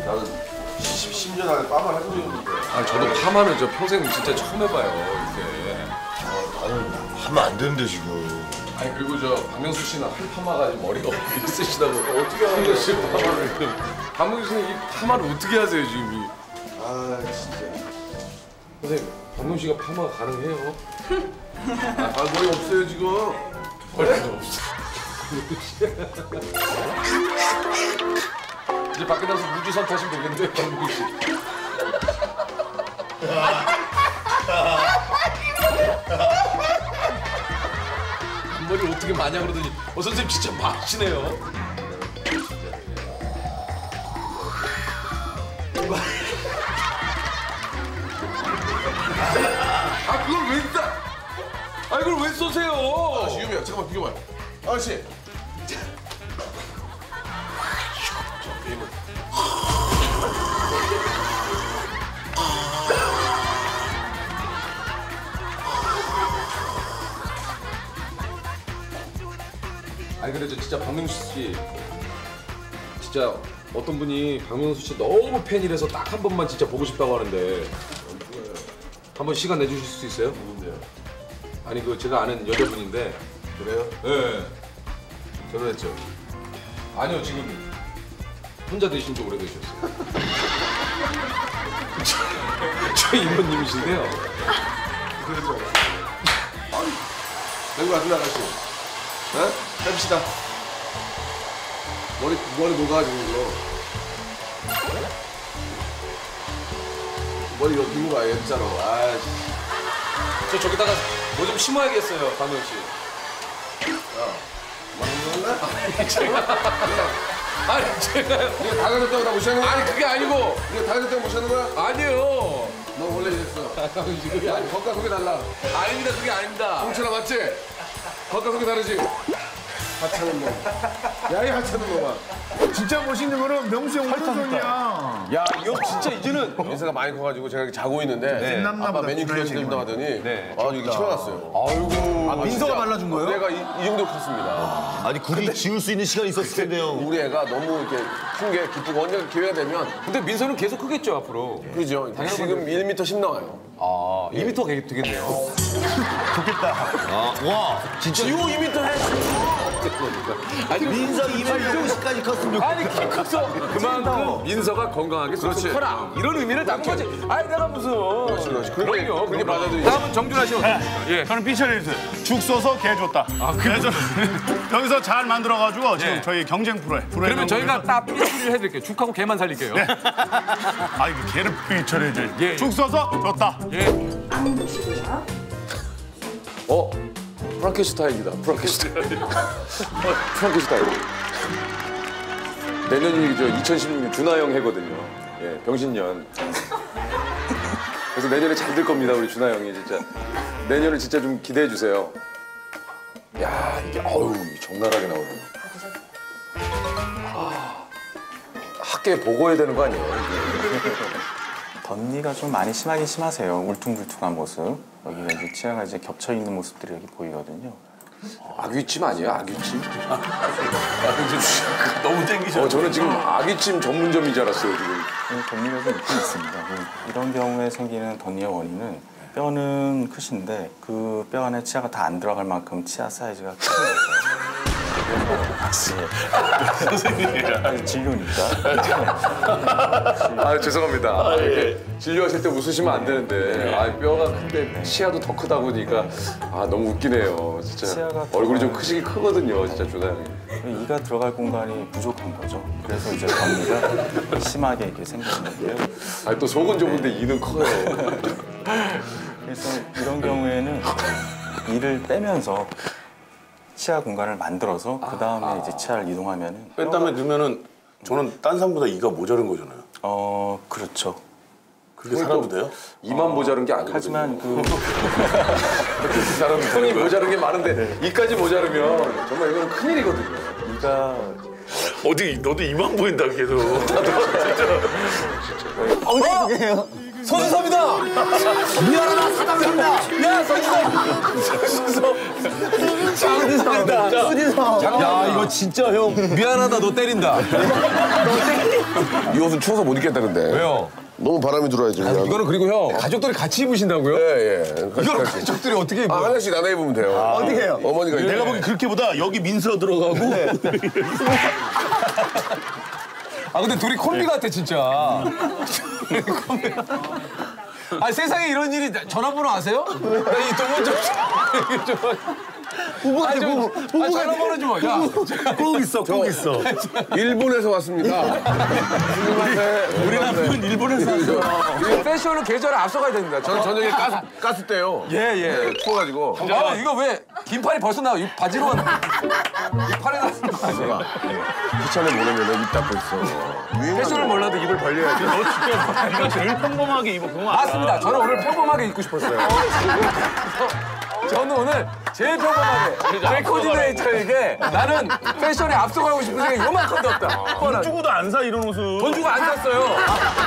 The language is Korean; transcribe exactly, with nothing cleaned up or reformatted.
나는 십 년 안에 빠마를 해본 적이 없는데. 아 저도 파마는 저 평생 진짜 처음 해봐요 이게. 아 나는 하면 안 되는데 지금. 아니 그리고 저 박명수 씨는 할 파마가 머리가 있으시다고 어떻게 하는 씨 파마를? 박명수 씨는 이 파마를 어떻게 하세요 지금 이? 아 진짜. 선생님 박명수 씨가 파마 가능해요? 아, 아 머리 없어요 지금. 머리가 없어. 이제 밖에 나서 우주선 타시면 되겠는데 박명수 씨. 머리를 어떻게 마냐 그러더니 어 선생님 진짜 마시네요. 아 그걸 왜 있다? 아 이걸 왜 쏘세요? 아 지금이야. 잠깐만 비켜봐. 아저씨. 아니 근데 저 진짜 박명수 씨 진짜 어떤 분이 박명수 씨 너무 팬이라서 딱 한 번만 진짜 보고 싶다고 하는데 한번 시간 내주실 수 있어요? 누군데요? 아니 그 제가 아는 여자분인데. 그래요? 네. 결혼했죠? 아니요 지금 혼자 되신 지 오래되셨어요. 저 이모님이신데요. 그랬죠. 아니 여기 와주면 아가씨. 어? 해봅시다. 머리 머리 녹아가지고 이거. 머리 이거 들고 가야 진짜로. 아. 저 저기다가 뭐 좀 심어야겠어요, 박명 씨. 야, 맞는 건가? 아니 제가 아니 제가요. 이거 다 가졌다고 나 무시하는 거야? 아니 그게 아니고. 이거 다 가졌다고 무시하는 거야? 아니요. 너 원래 이랬어. 그게 아니 겉과 속이 달라. 아닙니다, 그게 아닙니다. 홍철아 맞지? 겉과 속이 다르지? 하찮은 놈. 야, 이 하찮은 놈아. 진짜 멋있는 거는 명수 형 오른손이야. 야, 이거 진짜 이제는 민서가 많이 커가지고 제가 이렇게 자고 있는데 아빠 메뉴 키워준다 하더니 아, 이게 튀어났어요. 아, 민서가 발라준 거예요? 우리 애가 이, 이 정도 컸습니다. 아니 굳이 지울 수 있는 시간이 있었을 텐데요. 우리 애가 너무 이렇게 큰 게 기쁘고 언젠가 기회가 되면 근데 민서는 계속 크겠죠 앞으로. 그죠? 지금 일 미터 십 나와요. 아, 이 미터 되겠네요. 좋겠다. 아, 와, 진짜. 지호 이 미터 해. 아니, 민서 이만 육십까지 컸으면 좋겠다. 아니 키 커서 그만큼 민서가 건강하게 쏙쏙 커라 이런 의미를 담은 거지. 아니 내가 무슨. 그렇지, 그렇지. 그렇게, 그렇게 받아들이지. 다음은 정준하 씨. 예. 저는 피처리스 죽 써서 개 줬다. 아, 그래? 여기서 잘 만들어가지고 지금 예. 저희 경쟁 프로에. 그러면 저희가 딱 피처리를 해드릴게요. 죽하고 개만 살릴게요. 네. 아, 이거 개를 피처리지. 예. 죽 써서 줬다. 예. 어? 프랑켄슈타인이다. 프랑켄슈타인. 프랑켄슈타인. 내년이 저 이천십육 년 준하 형 해거든요. 예, 병신년. 그래서 내년에 잘 될 겁니다, 우리 준하 형이 진짜. 내년을 진짜 좀 기대해 주세요. 야, 이게 어우, 적나라하게 나오네요. 아, 학교에 보고해야 되는 거 아니에요? 덧니가 좀 많이 심하긴 심하세요. 울퉁불퉁한 모습. 여기가 이제 치아가 이제 겹쳐 있는 모습들이 여기 보이거든요. 아귀찜 아니에요? 아귀찜? 아귀찜 너무 땡기죠. 어, 저는 지금 아귀찜 전문점인 줄 알았어요, 지금. 덧니가 좀 있긴 있습니다. 이런 경우에 생기는 덧니의 원인은 뼈는 크신데 그 뼈 안에 치아가 다 안 들어갈 만큼 치아 사이즈가 큰 거죠. 선생님이랑 진료니까. 아 죄송합니다. 아, 이렇게 진료하실 때 웃으시면 안 되는데 아, 뼈가 큰데 치아도 더 크다 보니까 아 너무 웃기네요. 진짜 치아가 얼굴이 좀 크시긴 크거든요, 진짜 준하 형이. 이가 들어갈 공간이 부족한 거죠. 그래서 이제 덧니가 심하게 이렇게 생겼는데요. 아 또 속은 좁은데 이는 커요. 그래서 이런 경우에는 이를 빼면서 치아 공간을 만들어서 그 다음에 이제 치아를 이동하면은 뺐다면 그러면은 저는 딴 사람보다 이가 모자른 거잖아요. 어 그렇죠. 그게 살아도 돼요? 이만 모자른 게 아니거든요. 하지만 그 그 사람 손이 모자른 게 많은데 이까지 모자르면 정말 이건 큰일이거든요. 이가 어디 너도 이만 보인다 계속. 엉덩이요. 손수섭이다. 미안하다 사장님입니다. 야 손수섭. 손수섭. 야 이거 진짜 형 미안하다 너 때린다. 이 옷은 추워서 못 입겠다는데. 왜요? 너무 바람이 들어야지. 그냥. 이거는 그리고 형 가족들이 같이 입으신다고요? 예, 예. 같이, 이걸 같이. 가족들이 어떻게 입어? 아, 하나씩 나눠 입으면 돼요. 어떻게 해요? 어머니가 내가 이제. 보기 그렇게보다 여기 민서 들어가고 아 근데 둘이 콤비 같아 진짜. 콤비. 아 세상에 이런 일이 전화번호 아세요? 나이 동원 좀. 부부 같아 부부. 부부 전화번호 좀. 야. 꼭 있어, 꼭 있어. 일본에서 왔습니다. 우리 남편 일본에서 왔어. 패션은 계절을 앞서가야 됩니다. 저는 저녁에 가스, 가스 때요. 예, 예. 추워가지고. 아, 이거 왜 긴팔이 벌써 나와? 이 바지로 왔나? 이 팔에 났어. 귀찮아 모르면 입 닫고 있어. 패션을 몰라도 입을 벌려야지. 너 진짜 네가 제일 평범하게 입었구만. 맞습니다. 저는 오늘 평범하게 입고 싶었어요. 저는 오늘 제일 평범하게 제 코디네이터에게 나는 패션에 앞서가고 싶은 생각이 요만큼도 없다. 돈 주고도 안 사 이런 옷은. 돈 주고 안 샀어요.